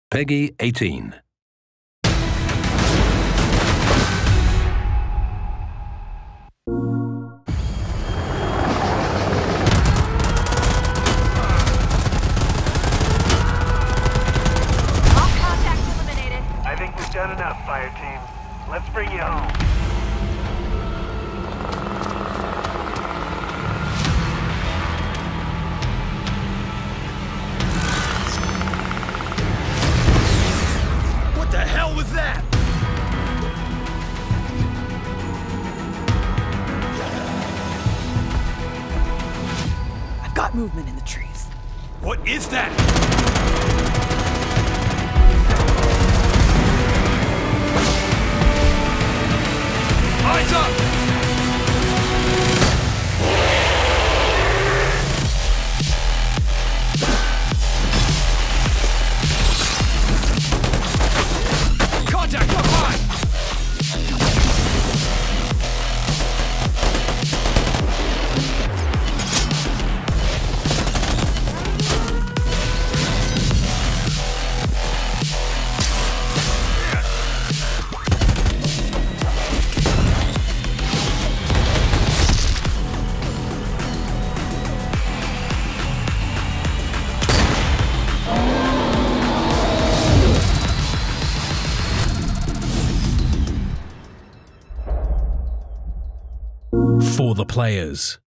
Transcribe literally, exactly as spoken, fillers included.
Peggy eighteen. I think we've done enough, fire team. Let's bring you home. What the hell was that? I've got movement in the trees. What is that? Eyes up! Contact up high! For the players.